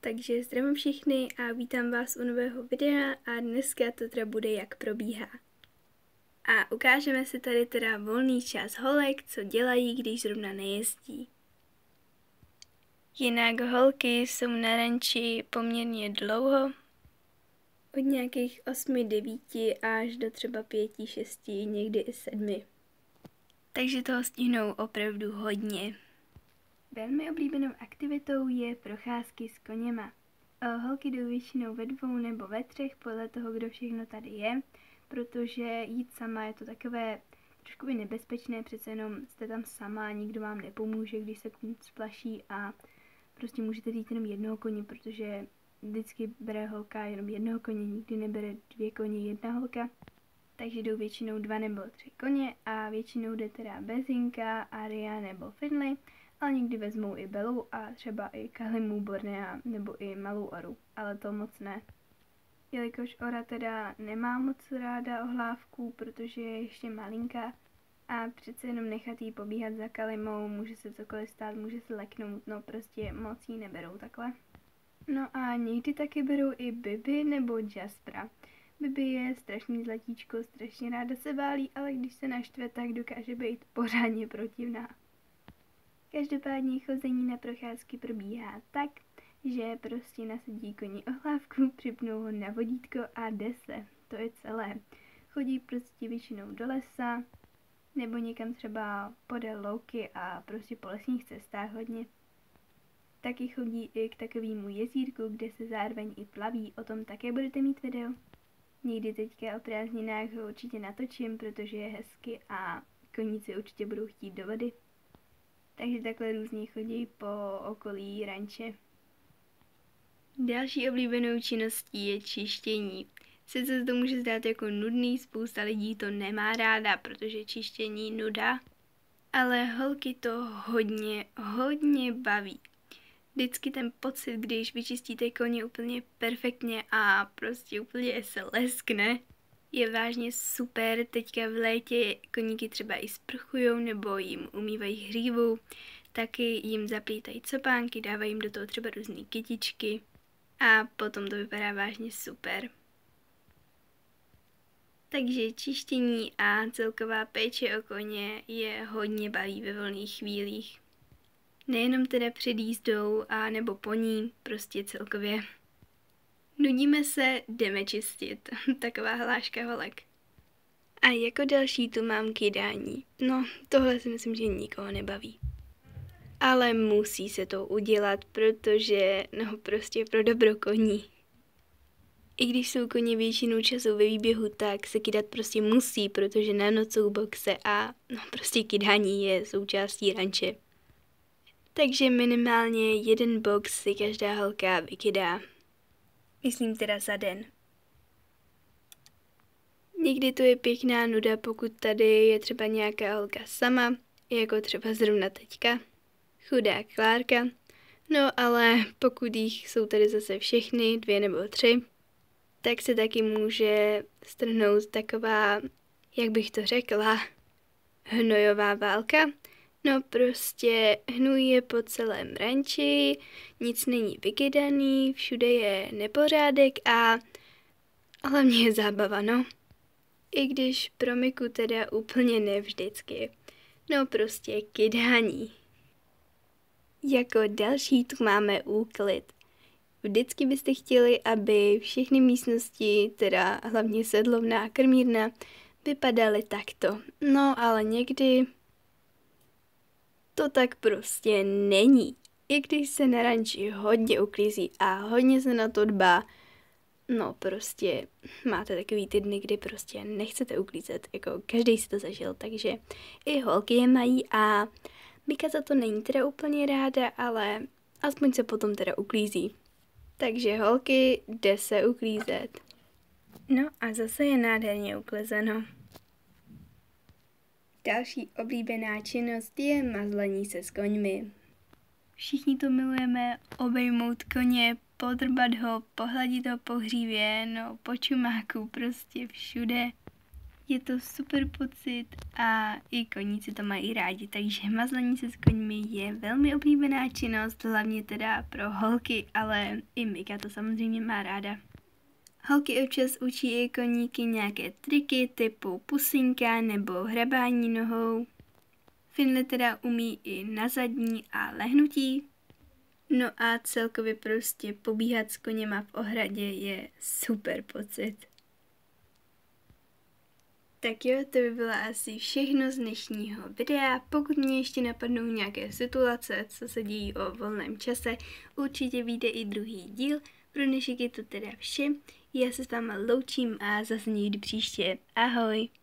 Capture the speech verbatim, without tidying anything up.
Takže zdravím všichni a vítám vás u nového videa a dneska to teda bude, jak probíhá. A ukážeme si tady teda volný čas holek, co dělají, když zrovna nejezdí. Jinak holky jsou na ranči poměrně dlouho, od nějakých osmi, devíti až do třeba pěti, šesti, někdy i sedmi. Takže toho stihnou opravdu hodně. Velmi oblíbenou aktivitou je procházky s koněma. Holky jdou většinou ve dvou nebo ve třech, podle toho, kdo všechno tady je, protože jít sama je to takové trošku i nebezpečné, přece jenom jste tam sama, nikdo vám nepomůže, když se kůň splaší a prostě můžete jít jenom jednoho koně, protože vždycky bere holka jenom jednoho koně, nikdy nebere dvě koně, jedna holka. Takže jdou většinou dva nebo tři koně a většinou jde teda Bezinka, Aria nebo Finley, ale někdy vezmou i Belu a třeba i Kalimu, Bornea nebo i malou Oru, ale to moc ne. Jelikož Ora teda nemá moc ráda ohlávku, protože je ještě malinká a přece jenom nechat jí pobíhat za Kalimou, může se cokoliv stát, může se leknout, no prostě moc jí neberou takhle. No a někdy taky berou i Bibi nebo Jaspera. Bibi je strašný zlatíčko, strašně ráda se válí, ale když se naštve, tak dokáže být pořádně protivná. Každopádně chození na procházky probíhá tak, že prostě nasadí koni ohlávku, připnou ho na vodítko a jde se. To je celé. Chodí prostě většinou do lesa, nebo někam třeba podél louky a prostě po lesních cestách hodně. Taky chodí i k takovému jezírku, kde se zároveň i plaví, o tom také budete mít video. Někdy teďka o prázdninách ho určitě natočím, protože je hezky a koníci určitě budou chtít do vody. Takže takhle různě chodí po okolí ranče. Další oblíbenou činností je čištění. Sice se to může zdát jako nudný, spousta lidí to nemá ráda, protože čištění nuda, ale holky to hodně, hodně baví. Vždycky ten pocit, když vyčistíte koně úplně perfektně a prostě úplně se leskne, je vážně super. Teďka v létě koníky třeba i sprchujou nebo jim umývají hřívu, taky jim zaplítají copánky, dávají jim do toho třeba různé kytičky a potom to vypadá vážně super. Takže čištění a celková péče o koně je hodně baví ve volných chvílích. Nejenom teda před jízdou a nebo po ní, prostě celkově. Nudíme se, jdeme čistit. Taková hláška holek. A jako další tu mám kydání. No, tohle si myslím, že nikoho nebaví. Ale musí se to udělat, protože, no prostě pro dobro koní. I když jsou koně většinu času ve výběhu, tak se kydat prostě musí, protože na noc jsou boxe a no prostě kydání je součástí ranče. Takže minimálně jeden box si každá holka vykydá. Myslím teda za den. Někdy to je pěkná nuda, pokud tady je třeba nějaká holka sama, jako třeba zrovna teďka. Chudá Klárka. No ale pokud jich jsou tady zase všechny, dvě nebo tři, tak se taky může strhnout taková, jak bych to řekla, hnojová válka. No prostě hnůj je po celém ranči, nic není vykydaný, všude je nepořádek a hlavně je zábava, no. I když pro Miku teda úplně nevždycky. No prostě kydání. Jako další tu máme úklid. Vždycky byste chtěli, aby všechny místnosti, teda hlavně sedlovna a krmírna, vypadaly takto. No ale někdy to tak prostě není. I když se na ranči hodně uklízí a hodně se na to dbá, no prostě máte takový ty dny, kdy prostě nechcete uklízet, jako každý si to zažil, takže i holky je mají a Mika za to není teda úplně ráda, ale aspoň se potom teda uklízí. Takže holky, jde se uklízet. No a zase je nádherně uklizeno. Další oblíbená činnost je mazlení se s koňmi. Všichni to milujeme, obejmout koně, podrbat ho, pohladit ho po hřívě, no po čumáku, prostě všude. Je to super pocit a i koníci to mají rádi, takže mazlení se s koňmi je velmi oblíbená činnost, hlavně teda pro holky, ale i Mika to samozřejmě má ráda. Holky občas učí i koníky nějaké triky typu pusinka nebo hrabání nohou. Finley teda umí i na zadní a lehnutí. No a celkově prostě pobíhat s koněma v ohradě je super pocit. Tak jo, to by bylo asi všechno z dnešního videa. Pokud mě ještě napadnou nějaké situace, co se dějí o volném čase, určitě vyjde i druhý díl. Pro dnešek je to teda vše. Já se s váma loučím a zase někdy příště. Ahoj!